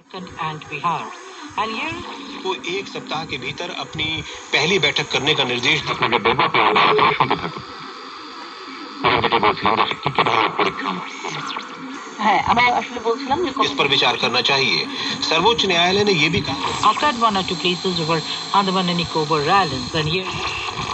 and Bihar. And here, को एक सप्ताह के भीतर अपनी पहली बैठक करने का निर्देश इस पर विचार करना चाहिए। सर्वोच्च न्यायालय ने यह भी कहा occupied one or two places over Andaman and Nicobar Islands, and here